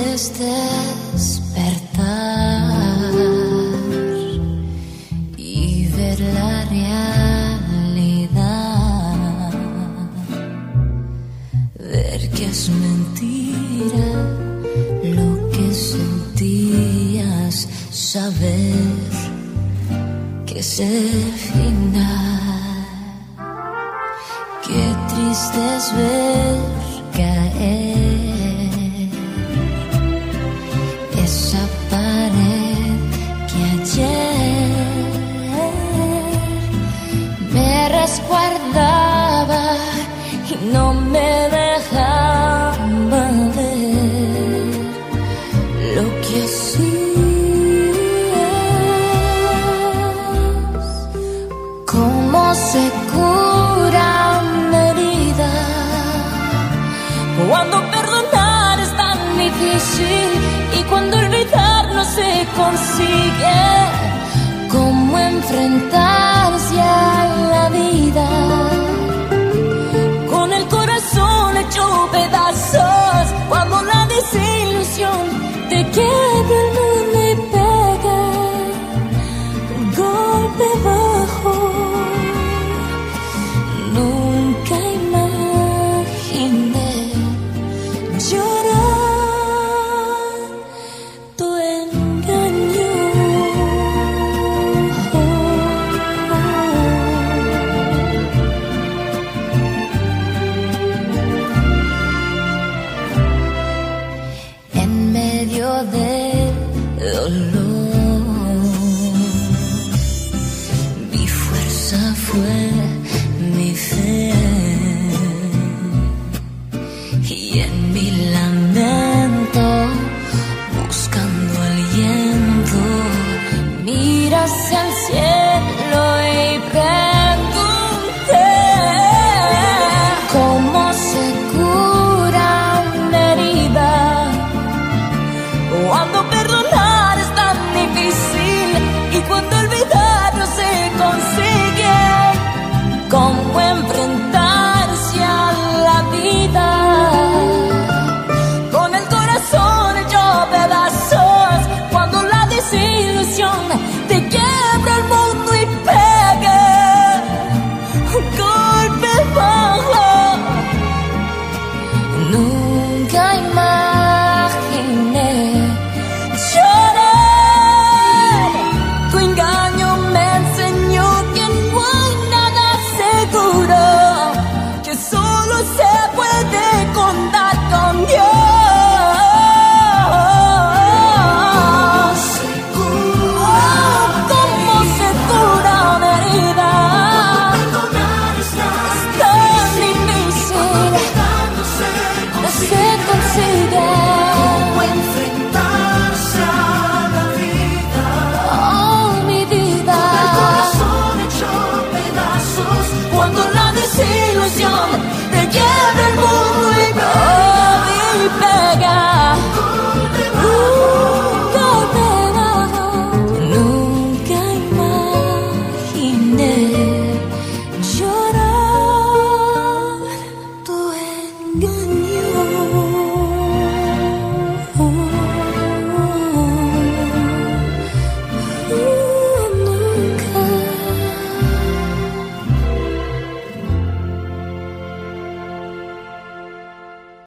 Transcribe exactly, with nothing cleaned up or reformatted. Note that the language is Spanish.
despertar y ver la realidad, ver que es mentira lo que sentías, saber que es el final. Qué triste es ver caer esa pared que ayer me resguardaba y no me dejaba ver lo que hacías. Cómo se cura una herida cuando perdonar es tan difícil y cuando olvidar no se consigue. Cómo enfrentarse a la vida con el corazón hecho pedazos, cuando la desilusión te queda el mundo y pega un golpe bajo. Nunca imaginé llorar tu engaño. En medio del dolor, mi fuerza fue mi fe.